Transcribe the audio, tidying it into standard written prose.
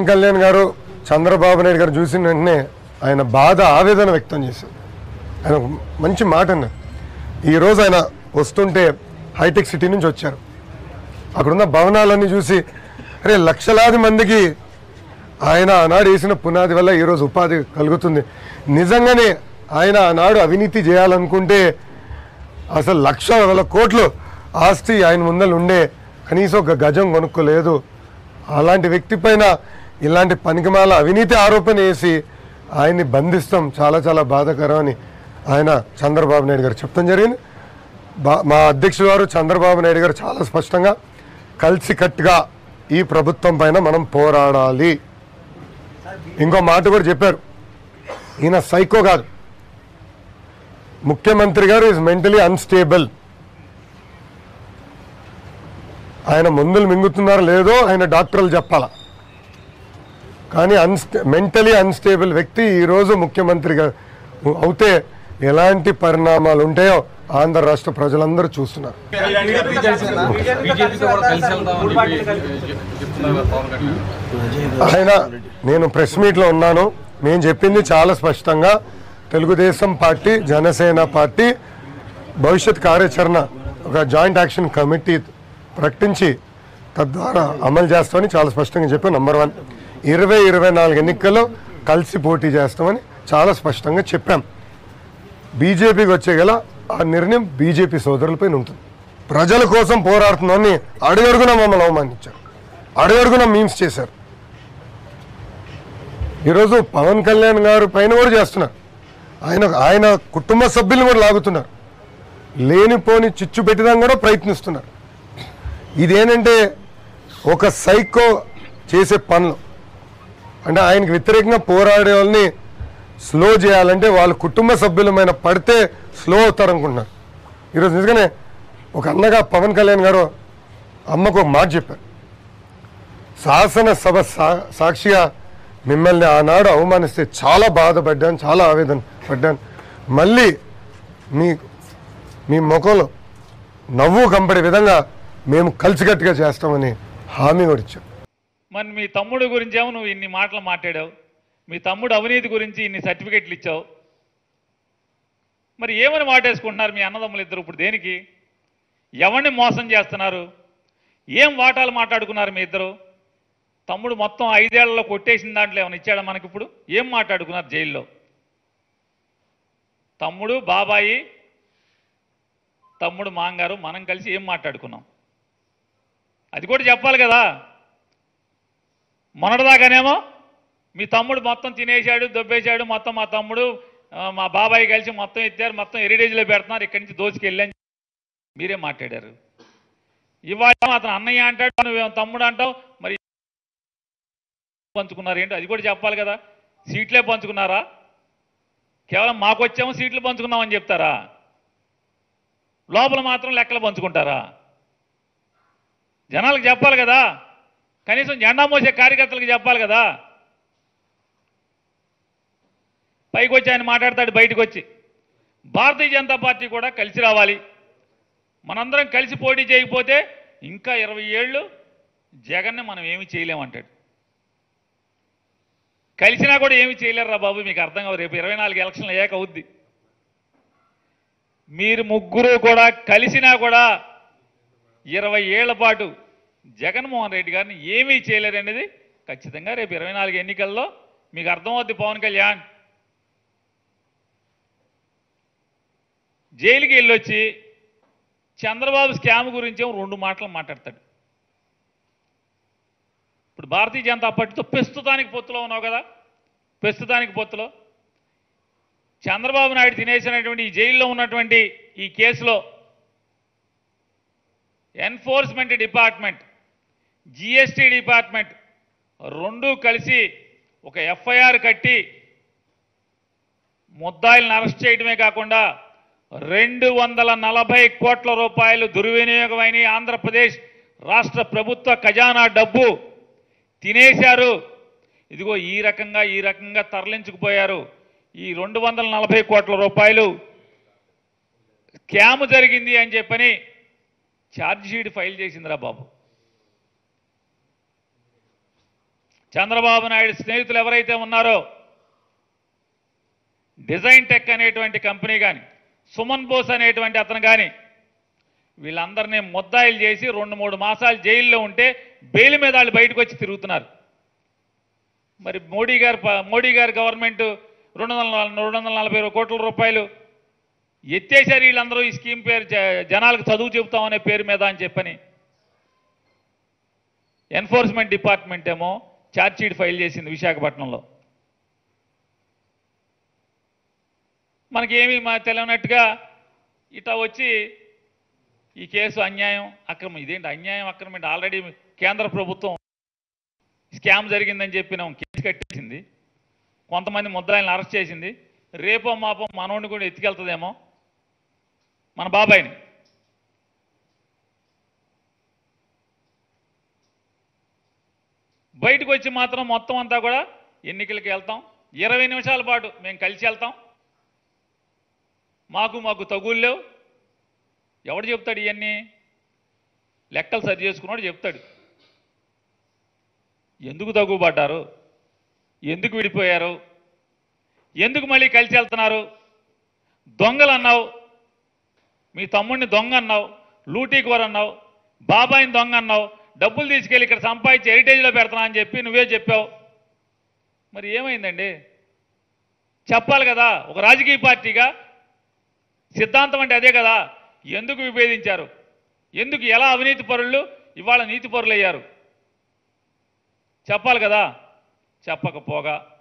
పవన్ కళ్యాణ్ గారు చంద్రబాబు నాయుడు గారు చూసిన వెంటనే ఆయన బాధ ఆవేదన వ్యక్తం చేశారు. ఆయన మంచి మాట అన్నారు. ఈరోజు ఆయన వస్తుంటే హైటెక్ సిటీ నుంచి వచ్చారు. అక్కడున్న భవనాలన్నీ చూసి అరే లక్షలాది మందికి ఆయన ఆనాడు వేసిన పునాది వల్ల ఈరోజు ఉపాధి కలుగుతుంది. నిజంగానే ఆయన ఆనాడు అవినీతి చేయాలనుకుంటే అసలు లక్షల కోట్లు ఆస్తి ఆయన ముందర ఉండే కనీసం ఒక గజం కొనుక్కోలేదు. అలాంటి వ్యక్తి పైన ఇలాంటి పనికిమాల అవినీతి ఆరోపణ వేసి ఆయన్ని బంధిస్తాం చాలా చాలా బాధాకరం అని ఆయన చంద్రబాబు నాయుడు గారు చెప్తాం జరిగింది. మా అధ్యక్షుడు గారు చంద్రబాబు నాయుడు గారు చాలా స్పష్టంగా కలిసికట్టుగా ఈ ప్రభుత్వం పైన మనం పోరాడాలి. ఇంకో మాట కూడా చెప్పారు, ఈయన సైకో కాదు, ముఖ్యమంత్రి గారు ఈజ్ మెంటలీ అన్స్టేబుల్. ఆయన మందులు మింగుతున్నారో లేదో ఆయన డాక్టర్లు చెప్పాల, కానీ మెంటలీ అన్స్టేబుల్ వ్యక్తి ఈరోజు ముఖ్యమంత్రిగా అవుతే ఎలాంటి పరిణామాలు ఉంటాయో ఆంధ్ర రాష్ట్ర ప్రజలందరూ చూస్తున్నారు. ఆయన నేను ప్రెస్ మీట్లో ఉన్నాను, నేను చెప్పింది చాలా స్పష్టంగా తెలుగుదేశం పార్టీ జనసేన పార్టీ భవిష్యత్ కార్యాచరణ ఒక జాయింట్ యాక్షన్ కమిటీ ప్రకటించి తద్వారా అమలు చేస్తామని చాలా స్పష్టంగా చెప్పాను. నంబర్ 1, 2024 ఎన్నికల్లో కలిసి పోటీ చేస్తామని చాలా స్పష్టంగా చెప్పాం. బీజేపీకి వచ్చే గల ఆ నిర్ణయం బీజేపీ సోదరులపైన ఉంటుంది. ప్రజల కోసం పోరాడుతున్నామని అడుగడుగున మమ్మల్ని అవమానించారు, అడుగడుగున మీమ్స్ చేశారు. ఈరోజు పవన్ కళ్యాణ్ గారు పైన కూడా చేస్తున్నారు, ఆయన కుటుంబ సభ్యులను కూడా లాగుతున్నారు, లేనిపోని చిచ్చు పెట్టడం కూడా ప్రయత్నిస్తున్నారు. ఇదేంటంటే ఒక సైకో చేసే పనులు. అంటే ఆయనకు వ్యతిరేకంగా పోరాడే వాళ్ళని స్లో చేయాలంటే వాళ్ళ కుటుంబ సభ్యులమైన పడితే స్లో అవుతారనుకుంటున్నారు. ఈరోజు నిజంగానే ఒక అన్నగా పవన్ కళ్యాణ్ గారు అమ్మకు ఒక మాట చెప్పారు, శాసనసభ సాక్షిగా మిమ్మల్ని ఆనాడు అవమానిస్తే చాలా బాధపడ్డాను, చాలా ఆవేదన పడ్డాను, మళ్ళీ మీ ముఖంలో నవ్వు కంపడే విధంగా మేము కలిసికట్టుగా చేస్తామని హామీ కూడా ఇచ్చాం. మరి మీ తమ్ముడు గురించి ఏమో నువ్వు ఇన్ని మాటలు మాట్లాడావు, మీ తమ్ముడు అవినీతి గురించి ఇన్ని సర్టిఫికెట్లు ఇచ్చావు, మరి ఏమని వాటేసుకుంటున్నారు మీ అన్నదమ్ములు ఇద్దరు? ఇప్పుడు దేనికి, ఎవరిని మోసం చేస్తున్నారు? ఏం వాటాలు మాట్లాడుకున్నారు మీ ఇద్దరు? తమ్ముడు మొత్తం 5 ఏళ్లలో కొట్టేసిన దాంట్లో ఏమైనా ఇచ్చాడా మనకి? ఇప్పుడు ఏం మాట్లాడుకున్నారు జైల్లో? తమ్ముడు బాబాయి, తమ్ముడు మాంగారు మనం కలిసి ఏం మాట్లాడుకున్నాం అది కూడా చెప్పాలి కదా. మొన్నటిదాకానేమో మీ తమ్ముడు మొత్తం తినేశాడు, దొబ్బేశాడు, మొత్తం మా తమ్ముడు మా బాబాయ్ కలిసి మొత్తం ఎత్తారు, మొత్తం హెరిటేజ్లో పెడుతున్నారు, ఇక్కడి నుంచి దోచుకెళ్ళని మీరే మాట్లాడారు. ఇవాళ అతను అన్నయ్య అంటాడు, నువ్వేమో తమ్ముడు అంటావు, మరి పంచుకున్నారు ఏంటో అది కూడా చెప్పాలి కదా. సీట్లే పంచుకున్నారా? కేవలం మాకు వచ్చామో సీట్లు పంచుకున్నామని చెప్తారా? లోపల మాత్రం లెక్కలు పంచుకుంటారా? జనాలకు చెప్పాలి కదా, కనీసం జెండా మోసే కార్యకర్తలకు చెప్పాలి కదా. పైకి వచ్చి ఆయన మాట్లాడతాడు, బయటకు వచ్చి భారతీయ జనతా పార్టీ కూడా కలిసి రావాలి, మనందరం కలిసి పోటీ చేయకపోతే ఇంకా 20 ఏళ్ళు జగన్ని మనం ఏమీ చేయలేమంటాడు. కలిసినా కూడా ఏమీ చేయలేరురా బాబు, మీకు అర్థం కావు. రేపు 24 ఎలక్షన్లు అయ్యాక అవుద్ది. మీరు ముగ్గురు కూడా కలిసినా కూడా 20 ఏళ్ల పాటు జగన్మోహన్ రెడ్డి గారిని ఏమీ చేయలేరనేది ఖచ్చితంగా రేపు 24 ఎన్నికల్లో మీకు అర్థమవుద్ది. పవన్ కళ్యాణ్ జైలుకి వెళ్ళొచ్చి చంద్రబాబు స్కామ్ గురించి 2 మాటలు మాట్లాడతాడు. ఇప్పుడు భారతీయ జనతా పార్టీతో ప్రస్తుతానికి పొత్తులో ఉన్నావు కదా, ప్రస్తుతానికి పొత్తులో చంద్రబాబు నాయుడు తినేసినటువంటి ఈ జైల్లో ఉన్నటువంటి ఈ కేసులో ఎన్ఫోర్స్మెంట్ డిపార్ట్మెంట్, జిఎస్టీ డిపార్ట్మెంట్ 2 కలిసి ఒక ఎఫ్ఐఆర్ కట్టి ముద్దాయిలను అరెస్ట్ చేయడమే కాకుండా 240 కోట్ల రూపాయలు దుర్వినియోగమైన ఆంధ్రప్రదేశ్ రాష్ట్ర ప్రభుత్వ ఖజానా డబ్బు తినేశారు. ఇదిగో ఈ రకంగా తరలించుకుపోయారు. ఈ 240 కోట్ల రూపాయలు స్కామ్ జరిగింది అని చెప్పని ఛార్జ్ షీట్ ఫైల్ చేసిందిరా బాబు. చంద్రబాబు నాయుడు స్నేహితులు ఎవరైతే ఉన్నారో డిజైన్ టెక్ అనేటువంటి కంపెనీ కానీ సుమన్ బోస్ అనేటువంటి అతను కానీ వీళ్ళందరినీ ముద్దాయిలు చేసి 2-3 మాసాలు జైల్లో ఉంటే బెయిల్ మీద వాళ్ళు బయటకు వచ్చి తిరుగుతున్నారు. మరి మోడీ గారు గవర్నమెంట్ 240 కోట్ల రూపాయలు ఎత్తేసారు వీళ్ళందరూ ఈ స్కీమ్ పేరు జనాలకు చదువు చెబుతామనే పేరు మీద అని చెప్పని. ఎన్ఫోర్స్మెంట్ డిపార్ట్మెంట్ ఏమో ఛార్జ్షీట్ ఫైల్ చేసింది విశాఖపట్నంలో. మనకేమీ తెలియనట్టుగా ఇట్లా వచ్చి ఈ కేసు అన్యాయం అక్రమం, ఇదేంటి అన్యాయం అక్రమం అంటే ఆల్రెడీ కేంద్ర ప్రభుత్వం స్కామ్ జరిగిందని చెప్పి కేసు కట్టేసింది, కొంతమంది ముద్దాయిలను అరెస్ట్ చేసింది. రేపో మాపో మనోడిని కూడా ఎత్తుకెళ్తుందేమో మన బాబాయిని. బయటకు వచ్చి మాత్రం మొత్తం అంతా కూడా ఎన్నికలకి వెళ్తాం, 20 నిమిషాల పాటు మేము కలిసి వెళ్తాం, మాకు తగులు ఎవడు చెప్తాడు? ఇవన్నీ లెక్కలు సరి చేసుకున్నాడు చెప్తాడు. ఎందుకు తగ్గుపడ్డారు, ఎందుకు విడిపోయారు, ఎందుకు మళ్ళీ కలిసి వెళ్తున్నారు? దొంగలు అన్నావు, మీ తమ్ముడిని దొంగ అన్నావు, లూటీకోర్ అన్నావు, బాబాయిని దొంగ అన్నావు, డబ్బులు తీసుకెళ్ళి ఇక్కడ సంపాదించి హెరిటేజ్లో పెడతానా అని చెప్పి నువ్వే చెప్పావు. మరి ఏమైందండి? చెప్పాలి కదా. ఒక రాజకీయ పార్టీగా సిద్ధాంతం అంటే అదే కదా. ఎందుకు విభేదించారు, ఎందుకు ఎలా అవినీతి పరులు ఇవాళ నీతి పరులు అయ్యారు చెప్పాలి కదా. చెప్పకపోగా